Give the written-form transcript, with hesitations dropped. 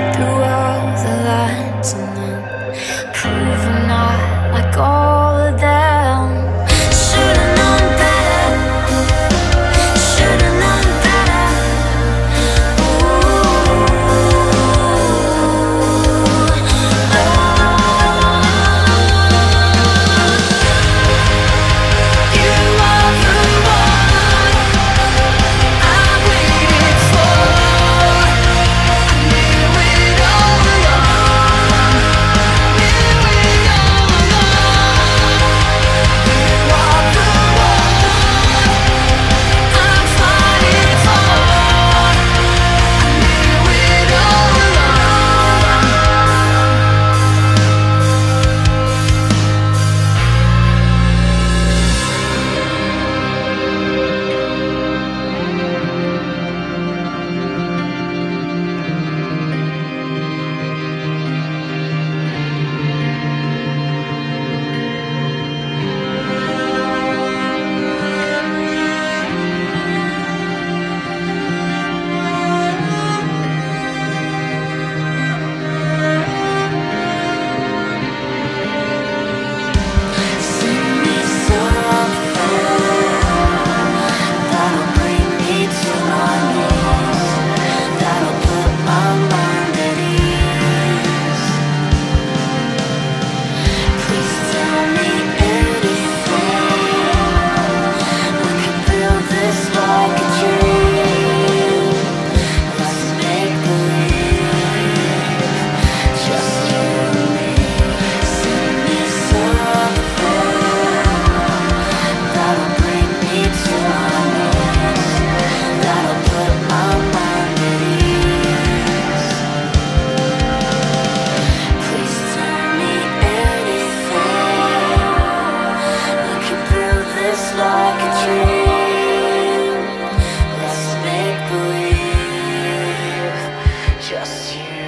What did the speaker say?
through all the lights and then prove I'm not like all of them. Should've known better, should've known better. You are the one I waited for. I knew it all along, knew it all along. You are the one I'm fighting for. I knew it all along. Sing me something that'll bring me to my knees, that'll put my mind at ease. Please tell me anything. We can build this like a dream. Let's make believe, just you and me. Sing me something that'll bring me to my knees, that'll put my mind at ease. Please tell me anything. We can build this like a dream. Let's make believe, just you.